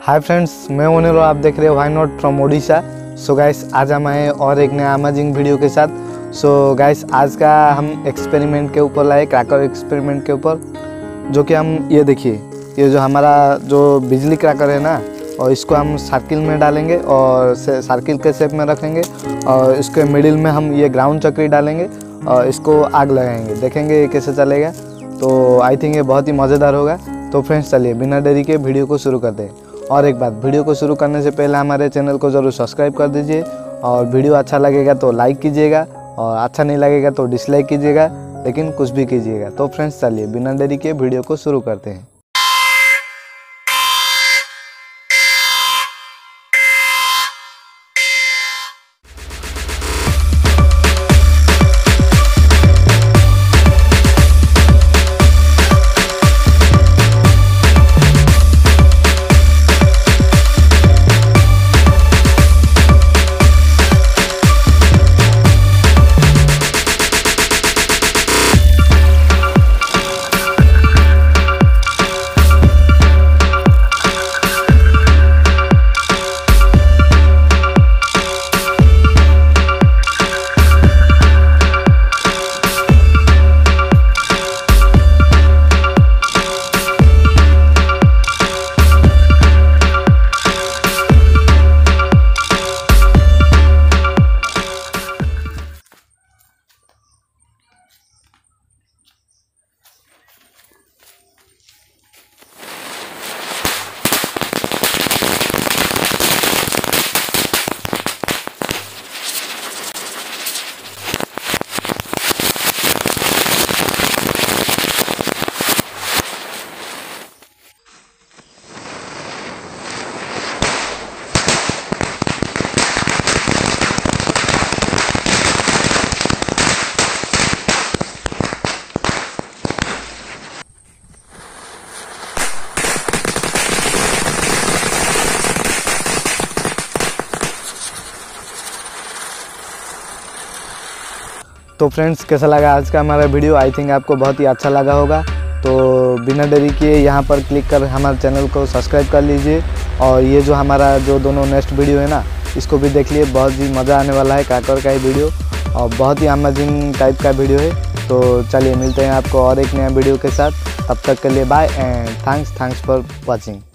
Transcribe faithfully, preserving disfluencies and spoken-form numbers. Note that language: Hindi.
हाय फ्रेंड्स, मैं मोनिरो, आप देख रहे हो why not from Odisha. So guys, आज हम आए और एक नया अमेजिंग वीडियो के साथ। सो गाइस, आज का हम एक्सपेरिमेंट के ऊपर लाए, क्रैकर एक्सपेरिमेंट के ऊपर, जो कि हम ये देखिए, ये जो हमारा जो बिजली क्रैकर है ना, और इसको हम सर्किल में डालेंगे और सर्किल के शेप में रखेंगे और इसके मिडिल में हम ये ग्राउंड चक्री डालेंगे और इसको आग लगाएंगे, देखेंगे ये कैसे चलेगा। तो आई थिंक ये बहुत ही मज़ेदार होगा। तो फ्रेंड्स, चलिए बिना देरी के वीडियो को शुरू करते हैं। और एक बात, वीडियो को शुरू करने से पहले हमारे चैनल को ज़रूर सब्सक्राइब कर दीजिए और वीडियो अच्छा लगेगा तो लाइक कीजिएगा और अच्छा नहीं लगेगा तो डिसलाइक कीजिएगा, लेकिन कुछ भी कीजिएगा। तो फ्रेंड्स, चलिए बिना देरी के वीडियो को शुरू करते हैं। तो फ्रेंड्स, कैसा लगा आज का हमारा वीडियो? आई थिंक आपको बहुत ही अच्छा लगा होगा। तो बिना देरी किए यहाँ पर क्लिक कर हमारे चैनल को सब्सक्राइब कर लीजिए और ये जो हमारा जो दोनों नेक्स्ट वीडियो है ना, इसको भी देख लिए। बहुत ही मज़ा आने वाला है, क्रैकर का ही वीडियो और बहुत ही अमेजिंग टाइप का वीडियो है। तो चलिए मिलते हैं आपको और एक नया वीडियो के साथ। तब तक के लिए bye and thanks thanks for watching.